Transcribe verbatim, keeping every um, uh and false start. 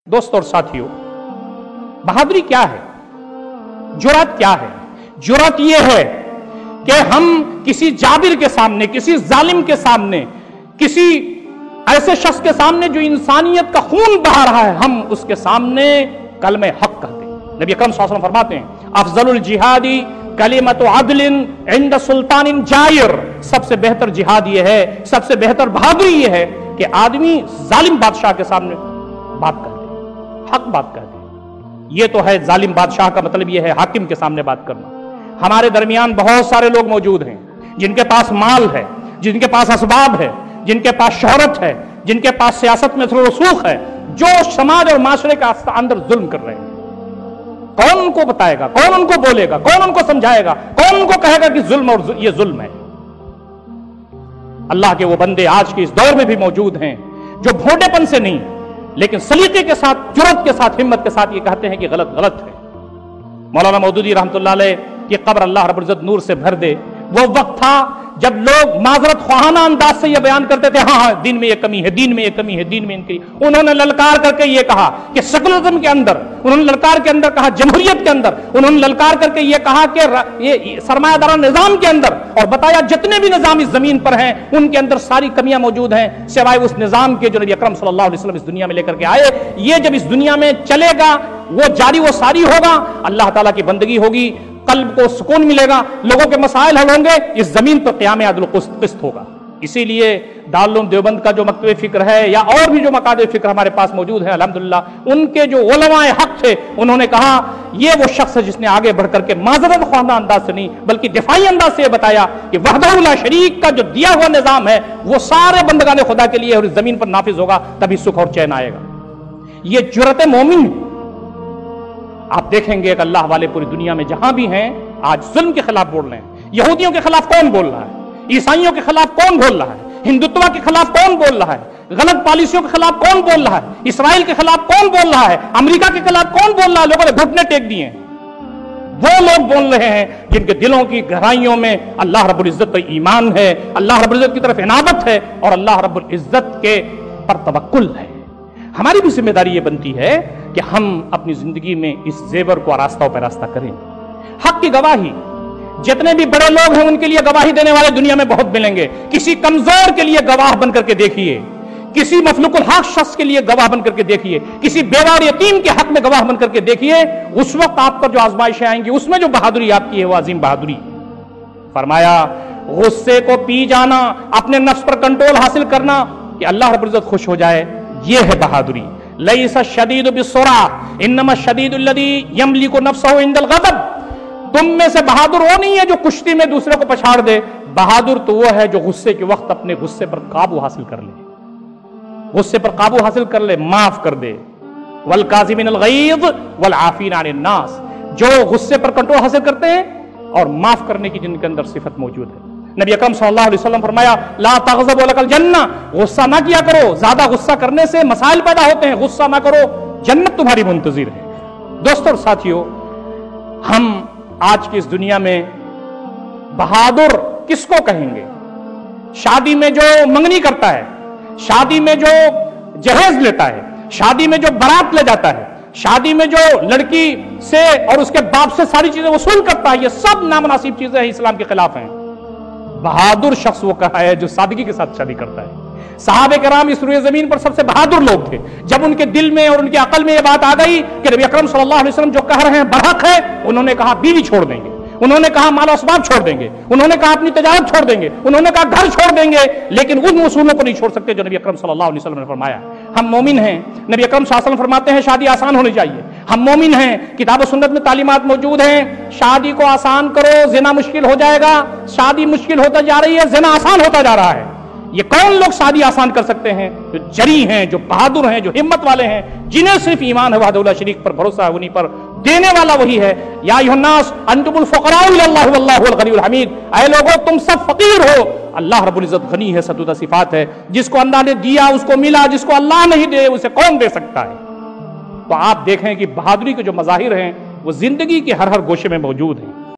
दोस्तों और साथियों, बहादुरी क्या है, जुर्रत क्या है? जुर्रत यह है कि हम किसी जाबिर के सामने, किसी जालिम के सामने, किसी ऐसे शख्स के सामने जो इंसानियत का खून बहा रहा है, हम उसके सामने कलमे हक कहते हैं। नबी अकरम सल्लल्लाहु अलैहि वसल्लम फरमाते हैं, अफजलुल जिहादी कलिमतु अदलिन इंद सुल्तानिन जायर। सबसे बेहतर जिहाद यह है, सबसे बेहतर बहादुरी यह है कि आदमी जालिम बादशाह के सामने बात करे, हक बात कर दे। ये तो है जालिम बादशाह का मतलब ये है हाकिम के सामने बात करना। हमारे दरमियान बहुत सारे लोग मौजूद हैं जिनके पास माल है, जिनके पास असबाब है, जिनके पास शोहरत है, जिनके पास सियासत में रसूख है, जो समाज और माशरे के अंदर जुल्म कर रहे हैं। कौन उनको बताएगा, कौन उनको बोलेगा, कौन उनको समझाएगा, कौन उनको कहेगा कि जुल्म और ये जुल्म है? अल्लाह के वो बंदे आज के इस दौर में भी मौजूद हैं जो भोंडेपन से नहीं लेकिन सलीके के साथ, जुर्रत के साथ, हिम्मत के साथ ये कहते हैं कि गलत गलत है। मौलाना मौदूदी रहमतुल्लाह अलैह की कब्र अल्लाह रब्बुल इज्जत नूर से भर दे। वो वक्त था जब लोग माजरत ख्वाहाना अंदाज से ये बयान करते थे, हाँ हाँ दिन में ये कमी है, दिन में ये कमी है, दिन में इनकी। उन्होंने ललकार करके ये कहा कि सेकुलरिज्म के अंदर, उन्होंने ललकार के अंदर कहा जमहूरियत के अंदर, उन्होंने ललकार करके ये कहा कि ये सरमायादारा निजाम के अंदर, और बताया जितने भी निजाम इस जमीन पर हैं उनके अंदर सारी कमियां मौजूद हैं सिवाय उस निजाम के जो नबी अकरम सल्लल्लाहु अलैहि वसल्लम इस दुनिया में लेकर के आए। ये जब इस दुनिया में चलेगा, वो जारी वो सारी होगा, अल्लाह ताला की बंदगी होगी, कल्ब को सुकून मिलेगा, लोगों के मसाइल हल होंगे, इस जमीन पर क़याम अदल क़िस्त होगा। इसीलिए दारुल उलूम देवबंद का जो मकतबे फिक्र है या और भी जो मकादे फिक्र हमारे पास मौजूद है, अल्हम्दुलिल्लाह उनके जो उलमाए हक थे, उन्होंने कहा ये वो शख्स है जिसने आगे बढ़ करके माजरत ख्वाहाना अंदाज से नहीं बल्कि दिफाई अंदाज से बताया कि वहदहु ला शरीक का जो दिया हुआ निजाम है वो सारे बंदगाने खुदा के लिए और इस जमीन पर नाफिज होगा, तभी सुख और चैन आएगा। ये जुर्रत मोमिन। आप देखेंगे कि अल्लाह वाले पूरी दुनिया में जहां भी हैं आज जुल्म के खिलाफ बोल रहे हैं। यहूदियों के खिलाफ कौन बोल रहा है? ईसाइयों के खिलाफ कौन बोल रहा है? हिंदुत्व के खिलाफ कौन बोल रहा है? गलत पॉलिसियों के खिलाफ कौन बोल रहा है? इसराइल के खिलाफ कौन बोल रहा है? अमेरिका के खिलाफ कौन बोल रहा है? लोगों ने घुटने टेक दिए। वो लोग बोल रहे हैं जिनके दिलों की गहराइयों में अल्लाह रब्बुल इज्जत पर ईमान है, अल्लाह रब्बुल इज्जत की तरफ इनाबत है और अल्लाह रब्बुल इज्जत के पर तवक्कुल है। हमारी भी जिम्मेदारी ये बनती है कि हम अपनी जिंदगी में इस जेवर को आरास्ता पे रास्ता करें। हक की गवाही, जितने भी बड़े लोग हैं उनके लिए गवाही देने वाले दुनिया में बहुत मिलेंगे। किसी कमजोर के लिए गवाह बनकर के देखिए, किसी मफलुकुल हक शख्स के लिए गवाह बनकर के देखिए, किसी बेवा और यतीम के हक में गवाह बनकर के देखिए। उस वक्त आप पर जो आजमाइशें आएंगी उसमें जो बहादुरी आपकी है वो अजीम बहादुरी। फरमाया गुस्से को पी जाना, अपने नफ्स पर कंट्रोल हासिल करना कि अल्लाह रब्बुल इज्जत खुश हो जाए, ये है बहादुरी। लैसा शदीदु बिस्सुरा इन्नमा शदीदुल लज़ी यमलिकु नफ्सहु इंदल गज़ब। तुम में से बहादुर वो नहीं है जो कुश्ती में दूसरे को पछाड़ दे, बहादुर तो वो है जो गुस्से के वक्त अपने गुस्से पर काबू हासिल कर ले, गुस्से पर काबू हासिल कर ले, माफ कर दे। वल काज़िमिनल गैज़ वल आफ़ीना अनिन नास, जो गुस्से पर कंट्रोल हासिल करते हैं और माफ करने की जिनके अंदर सिफत मौजूद है। नबी अकरम सल्लल्लाहु अलैहि वसल्लम फरमाया ला तग़ज़ब वलकल जन्ना, गुस्सा ना किया करो, ज्यादा गुस्सा करने से मसाइल पैदा होते हैं, गुस्सा ना करो, जन्नत तुम्हारी मुंतज़िर है। दोस्तों और साथियों, हम आज की इस दुनिया में बहादुर किसको कहेंगे? शादी में जो मंगनी करता है, शादी में जो जहेज लेता है, शादी में जो बारात ले जाता है, शादी में जो लड़की से और उसके बाप से सारी चीजें वसूल करता है, ये सब नामुनासिब चीजें हैं, इस्लाम के खिलाफ हैं। बहादुर शख्स वो कहा है जो सादगी के साथ शादी करता है। सहाबे कराम इस रुए जमीन पर सबसे बहादुर लोग थे। जब उनके दिल में और उनकी अकल में ये बात आ गई कि नबी अकरम सल्लल्लाहु अलैहि वसल्लम जो कह रहे हैं बरहक है, उन्होंने कहा बीवी छोड़ देंगे, उन्होंने कहा माल असबाब छोड़ देंगे, उन्होंने कहा अपनी तजारत छोड़ देंगे, उन्होंने कहा घर छोड़ देंगे, लेकिन उन उसूलों को नहीं छोड़ सकते जो नबी अकरम सल्लल्लाहु अलैहि वसल्लम ने फरमाया। हम मोमिन हैं, नबी अकरम सल्लल्लाहु अलैहि वसल्लम फरमाते हैं शादी आसान होनी चाहिए। हम मोमिन हैं, किताब और सुन्नत में तालीमात मौजूद हैं, शादी को आसान करो, जिना मुश्किल हो जाएगा। शादी मुश्किल होता जा रही है, जिना आसान होता जा रहा है। ये कौन लोग शादी आसान कर सकते हैं? जो जरी हैं, जो बहादुर हैं, जो हिम्मत वाले हैं, जिन्हें सिर्फ ईमान है वहदहु ला शरीक पर, भरोसा है उन्हीं पर, देने वाला वही है। या अय्युहन्नास अंतुमुल फुक़राउ इलल्लाहि वल्लाहुल गनियुल हमीद, ऐ लोगों तुम सब फकीर हो, अल्लाह रब्बुल इज्जत गनी है, सतुदा सिफात है। जिसको अल्लाह ने दिया उसको मिला, जिसको अल्लाह नहीं दे उसे कौन दे सकता है? तो आप देखें कि बहादुरी के जो मज़ाहिर हैं वो जिंदगी के हर हर गोशे में मौजूद हैं।